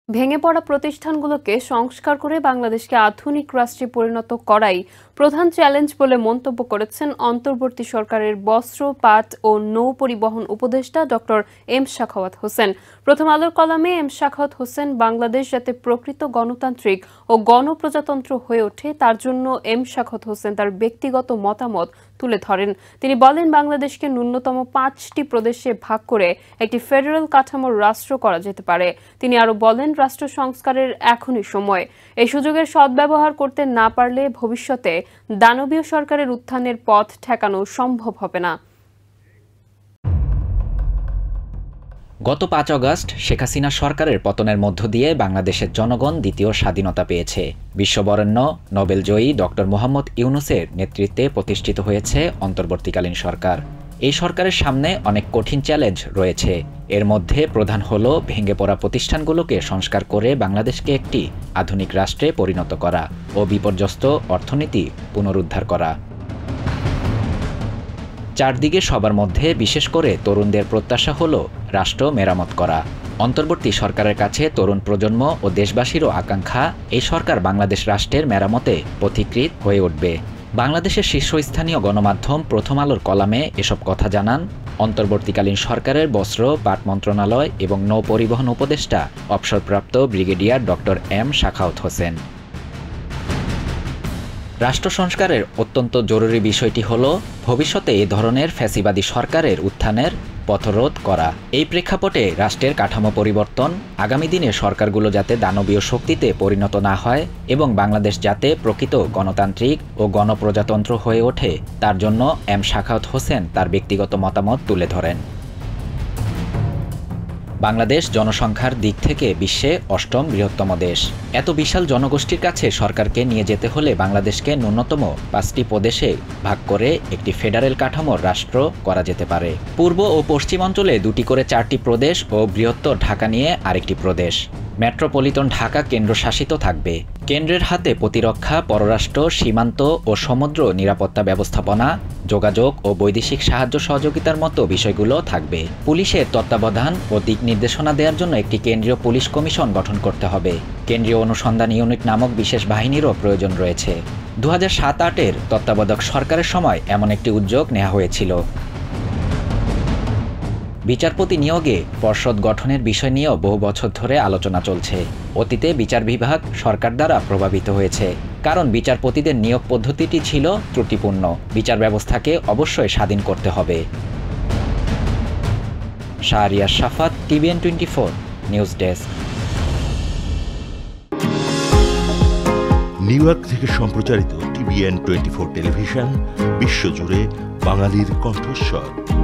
ভেঙে পড়া প্রতিষ্ঠানগুলোকে সংস্কার করে বাংলাদেশকে আধুনিক রাষ্ট্রে পরিণত করাই প্রধান চ্যালেঞ্জ বলে মন্তব্য করেছেন অন্তর্বর্তী সরকারের বস্ত্র, পাট ও নৌ পরিবহন উপদেষ্টা ডক্টর এম সাখাওয়াত হোসেন। প্রথম আলোর কলামে এম সাখাওয়াত হোসেন বাংলাদেশ যাতে প্রকৃত গণতান্ত্রিক ও গণপ্রজাতন্ত্র হয়ে ওঠে তার জন্য এম সাখাওয়াত হোসেন তার ব্যক্তিগত মতামত তুলে ধরেন। তিনি বলেন, বাংলাদেশকে ন্যূনতম 5টি প্রদেশে ভাগ করে একটি ফেডারেল কাঠামোর রাষ্ট্র করা যেতে পারে। তিনি আরো বলেন, রাষ্ট্র সংস্কারের এখনই সময়। এই সুযোগের সদ্ব্যবহার করতে না পারলে ভবিষ্যতে দানবীয় সরকারের উত্থানের পথ ঠেকানো সম্ভব হবে না। গত 5 আগস্ট শেখ হাসিনা সরকারের পতনের মধ্য দিয়ে বাংলাদেশের জনগণ দ্বিতীয় স্বাধীনতা পেয়েছে। বিশ্ববরেণ্য নোবেলজয়ী ডক্টর মোহাম্মদ ইউনূসের নেতৃত্বে প্রতিষ্ঠিত হয়েছে অন্তর্বর্তীকালীন সরকার। এই সরকারের সামনে অনেক কঠিন চ্যালেঞ্জ রয়েছে। এর মধ্যে প্রধান হলো ভেঙে পড়া প্রতিষ্ঠানগুলোকে সংস্কার করে বাংলাদেশকে একটি আধুনিক রাষ্ট্রে পরিণত করা ও বিপর্যস্ত অর্থনীতি পুনরুদ্ধার করা। চারদিকে সবার মধ্যে বিশেষ করে তরুণদের প্রত্যাশা হলো রাষ্ট্র মেরামত করা। অন্তর্বর্তী সরকারের কাছে তরুণ প্রজন্ম ও দেশবাসীরও আকাঙ্ক্ষা এই সরকার বাংলাদেশ রাষ্ট্রের মেরামতে পথিকৃৎ হয়ে উঠবে। বাংলাদেশের শীর্ষস্থানীয় গণমাধ্যম প্রথম আলোর কলামে এসব কথা জানান অন্তর্বর্তীকালীন সরকারের বস্ত্র, পাট মন্ত্রণালয় এবং নৌ পরিবহন উপদেষ্টা অবসরপ্রাপ্ত brigadier doctor M Sakhawat Hossain. রাষ্ট্র সংস্কারের অত্যন্ত জরুরি বিষয়টি হল ভবিষ্যতে এ ধরনের ফ্যাসিবাদী সরকারের উত্থানের পথরোধ করা। এই প্রেক্ষাপটে রাষ্ট্রের কাঠামো পরিবর্তন, আগামী দিনে সরকারগুলো যাতে দানবীয় শক্তিতে পরিণত না হয় এবং বাংলাদেশ যাতে প্রকৃত গণতান্ত্রিক ও গণপ্রজাতন্ত্র হয়ে ওঠে তার জন্য এম সাখাওয়াত হোসেন তার ব্যক্তিগত মতামত তুলে ধরেন। বাংলাদেশ জনসংখ্যার দিক থেকে বিশ্বে 8ম বৃহত্তম দেশ। এত বিশাল জনগোষ্ঠীর কাছে সরকারকে নিয়ে যেতে হলে বাংলাদেশকে ন্যূনতম 5টি প্রদেশে ভাগ করে একটি ফেডারেল কাঠামোর রাষ্ট্র করা যেতে পারে। পূর্ব ও পশ্চিমাঞ্চলে 2টি করে 4টি প্রদেশ ও বৃহত্তর ঢাকা নিয়ে আরেকটি প্রদেশ। মেট্রোপলিটন ঢাকা কেন্দ্রশাসিত থাকবে। কেন্দ্রের হাতে প্রতিরক্ষা, পররাষ্ট্র, সীমান্ত ও সমুদ্র নিরাপত্তা ব্যবস্থাপনা, যোগাযোগ ও বৈদেশিক সাহায্য সহযোগিতার মতো বিষয়গুলো থাকবে। পুলিশের তত্ত্বাবধান ও দিক নির্দেশনা দেওয়ার জন্য একটি কেন্দ্রীয় পুলিশ কমিশন গঠন করতে হবে। কেন্দ্রীয় অনুসন্ধান ইউনিট নামক বিশেষ বাহিনীরও প্রয়োজন রয়েছে। 2007-08-এর তত্ত্বাবধায়ক সরকারের সময় এমন একটি উদ্যোগ নেওয়া হয়েছিল। বিচারপতি নিয়োগে পর্ষদ গঠনের বিষয় নিয়েও বহু বছর ধরে আলোচনা চলছে। অতীতে বিচার বিভাগ সরকার দ্বারা প্রভাবিত হয়েছে, কারণ বিচারপতিদের নিয়োগ পদ্ধতিটি ছিল ত্রুটিপূর্ণ। বিচার ব্যবস্থাকে অবশ্যই স্বাধীন করতে হবে। Shahriar Shafat, TVN 24 news desk. New York থেকে সম্প্রচারিত TVN 24 টেলিভিশন বিশ্বজুড়ে বাঙালির কণ্ঠস্বর।